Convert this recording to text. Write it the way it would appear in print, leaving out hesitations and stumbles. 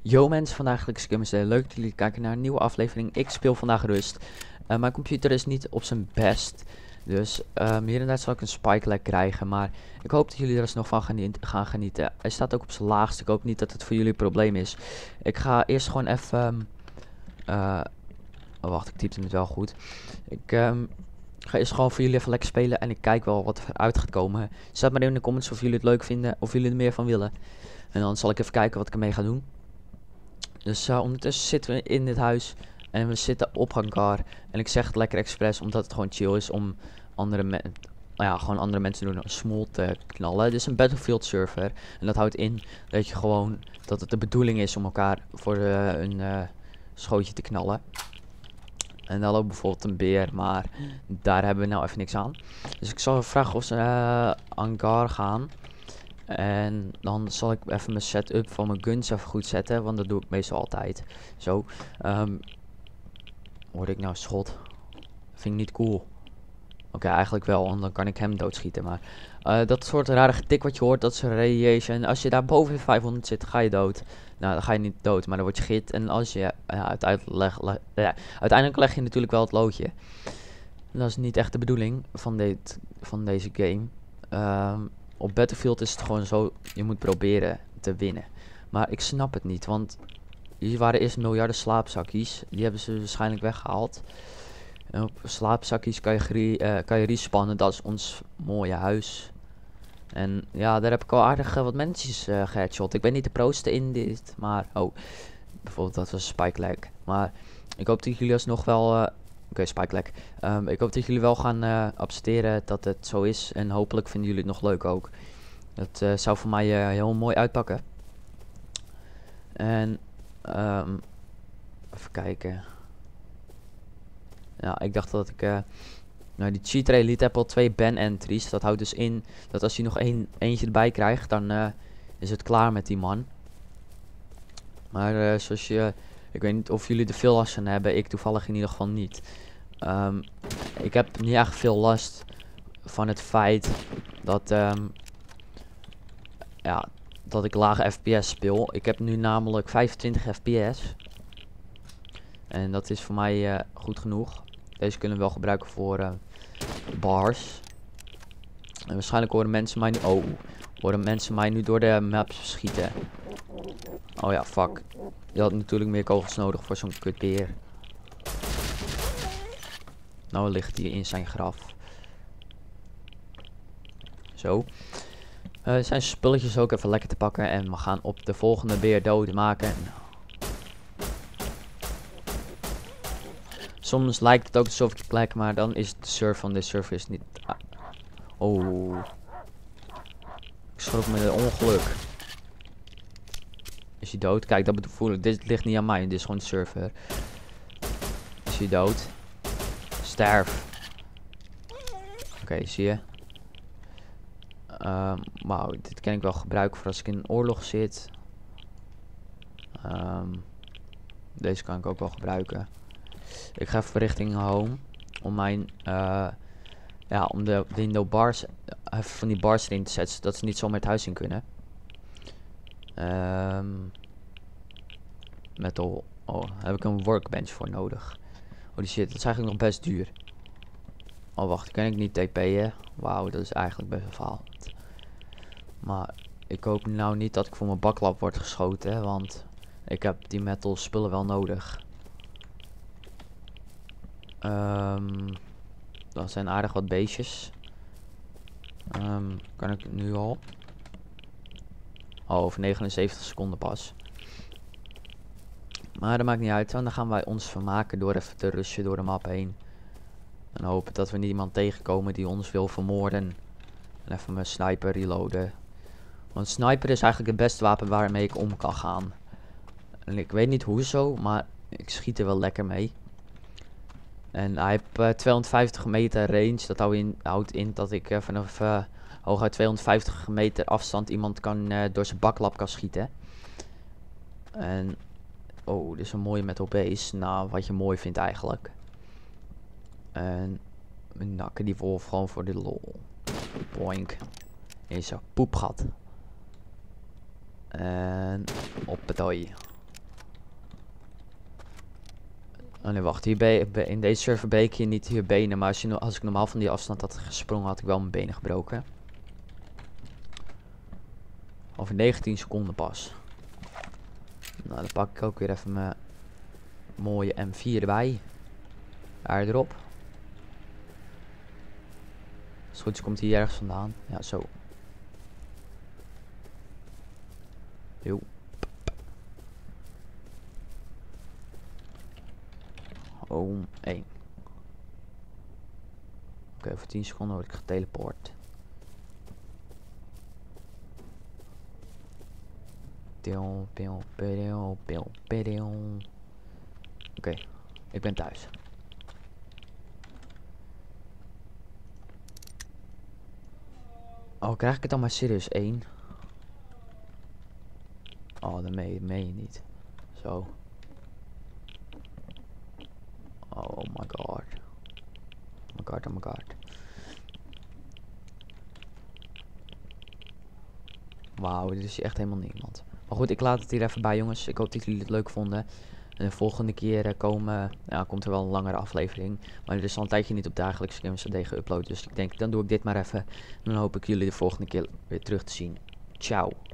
Yo mensen, vandaag Gelukkig Gamers. Leuk dat jullie kijken naar een nieuwe aflevering. Ik speel vandaag rust. Mijn computer is niet op zijn best. Dus hier en daar zal ik een spike lag krijgen. Maar ik hoop dat jullie er alsnog van gaan genieten. Hij staat ook op zijn laagst. Ik hoop niet dat het voor jullie een probleem is. Ik ga eerst gewoon even... oh wacht, ik typte het wel goed. Ik ga eerst gewoon voor jullie even lekker spelen. En ik kijk wel wat er uit gaat komen. Zet maar in de comments of jullie het leuk vinden. Of jullie er meer van willen. En dan zal ik even kijken wat ik ermee ga doen. Dus ondertussen zitten we in dit huis en we zitten op hangar. En ik zeg het lekker expres omdat het gewoon chill is om gewoon andere mensen door een smol te knallen. Dit is een Battlefield server en dat houdt in dat je gewoon, dat het de bedoeling is om elkaar voor een schootje te knallen. En dan loopt bijvoorbeeld een beer, maar daar hebben we nou even niks aan. Dus ik zal vragen of ze hangar gaan. En dan zal ik even mijn setup van mijn guns even goed zetten, want dat doe ik meestal altijd. Zo. Hoorde ik nou schot? Vind ik niet cool. Oké, eigenlijk wel, want dan kan ik hem doodschieten. Maar dat soort rare getik wat je hoort, dat is radiation. Als je daar boven de 500 zit, ga je dood. Nou, dan ga je niet dood, maar dan word je gehit. En als je uiteindelijk leg je natuurlijk wel het loodje. Dat is niet echt de bedoeling van deze game. Op Battlefield is het gewoon zo, je moet proberen te winnen. Maar ik snap het niet, want hier waren eerst miljarden slaapzakjes. Die hebben ze waarschijnlijk weggehaald. En op slaapzakjes kan je respannen, dat is ons mooie huis. En ja, daar heb ik al aardig wat mensen geheadshot. Ik ben niet de proste in dit, maar... Oh, bijvoorbeeld dat was Spike lag. Maar ik hoop dat jullie alsnog wel... Oké, Spike lag. Ik hoop dat jullie wel gaan accepteren dat het zo is. En hopelijk vinden jullie het nog leuk ook. Dat zou voor mij heel mooi uitpakken. En even kijken. Ja, ik dacht dat ik... nou, die cheat ray liet heb al 2 ban entries. Dat houdt dus in dat als je nog eentje erbij krijgt, dan is het klaar met die man. Maar zoals je... Ik weet niet of jullie er veel last van hebben. Ik toevallig in ieder geval niet. Ik heb niet echt veel last van het feit dat... ja, dat ik lage FPS speel. Ik heb nu namelijk 25 FPS. En dat is voor mij goed genoeg. Deze kunnen we wel gebruiken voor bars. En waarschijnlijk horen mensen mij nu... Oh, horen mensen mij nu door de maps schieten. Oh ja, fuck. Je had natuurlijk meer kogels nodig voor zo'n kutbeer. Nou ligt hij in zijn graf. Zo. Zijn spulletjes ook even lekker te pakken. En we gaan op de volgende beer dood maken. Soms lijkt het ook alsof ik plek, maar dan is de server van deze server is niet... Oh. Ik schrok me een ongeluk. Is hij dood? Kijk, dat bedoel ik. Dit ligt niet aan mij. Dit is gewoon de server. Is hij dood? Sterf. Oké, zie je. Wauw, dit kan ik wel gebruiken voor als ik in een oorlog zit. Deze kan ik ook wel gebruiken. Ik ga even richting home. Om mijn... ja, om de window bars... even van die bars erin te zetten. Zodat ze niet zomaar het huis in kunnen. Metal. Oh, daar heb ik een workbench voor nodig. Oh die shit, dat is eigenlijk nog best duur. Oh wacht, kan ik niet TP'en? Wauw, dat is eigenlijk best wel verhalend. Maar ik hoop nou niet dat ik voor mijn baklap word geschoten. Want ik heb die metal spullen wel nodig. Dat zijn aardig wat beestjes. Kan ik nu al? Oh, over 79 seconden pas. Maar dat maakt niet uit, want dan gaan wij ons vermaken door even te rushen door de map heen. En hopen dat we niemand tegenkomen die ons wil vermoorden. En even mijn sniper reloaden. Want sniper is eigenlijk het beste wapen waarmee ik om kan gaan. En ik weet niet hoezo, maar ik schiet er wel lekker mee. En hij heeft 250 meter range. Dat houdt in dat ik vanaf hooguit 250 meter afstand iemand door zijn baklap kan schieten. En... Oh, dit is een mooie metal base. Nou, wat je mooi vindt eigenlijk. En we nakken die wolf gewoon voor de lol. Boink. In zijn poepgat. En op het ooi. Oh nee, wacht. In deze server breek je niet je benen. Maar als ik normaal van die afstand had gesprongen, had ik wel mijn benen gebroken. Over 19 seconden pas. Nou, dan pak ik ook weer even mijn mooie M4 erbij. Daar erop. Als het goed is, komt hij ergens vandaan. Ja, zo. Jo. Oh, 1. Oké, voor 10 seconden word ik geteleport. Oké, ik ben thuis. Oh, krijg ik het dan maar serieus 1? Oh, dat meen je niet. Zo. Oh my god. Oh my god, oh my god. Wauw, dit is echt helemaal niemand. Maar goed, ik laat het hier even bij, jongens. Ik hoop dat jullie het leuk vonden. En de volgende keer komt er wel een langere aflevering. Maar er is al een tijdje niet op dagelijkse Games AD geüpload. Dus ik denk, dan doe ik dit maar even. En dan hoop ik jullie de volgende keer weer terug te zien. Ciao.